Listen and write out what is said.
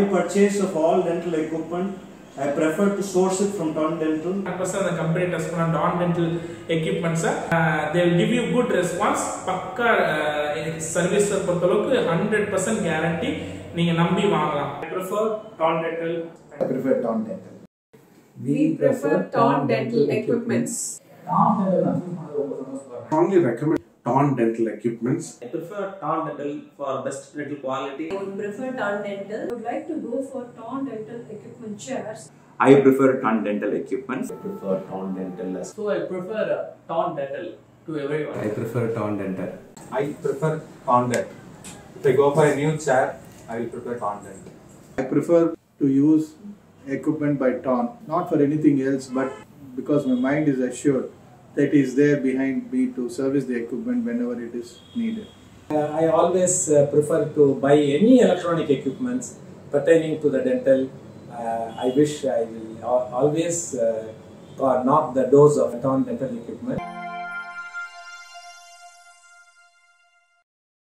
my purchase of all dental equipment, I prefer to source it from Ton Dental. 100% the company test பண்ண Ton Dental equipments, they will give you good response. பக்கா service பொறுத்தளவுக்கு 100% guarantee. நீங்க நம்பி வாங்கலாம். I prefer Ton Dental. I prefer Ton Dental. We prefer Ton Dental equipments. Strongly recommend Ton Dental equipments. I prefer Ton Dental for best dental quality. I would prefer Ton Dental. I would like to go for Ton Dental equipment chairs. I prefer Ton Dental equipments. I prefer Ton Dental. So I prefer Ton Dental to everyone. I prefer Ton Dental. I prefer Ton Dental. If I go for a new chair, I will prefer Ton Dental. I prefer to use equipment by Ton, not for anything else, but because my mind is assured that is there behind me to service the equipment whenever it is needed. I always prefer to buy any electronic equipments pertaining to the dental. I wish I will always knock the doors of Ton Dental equipment.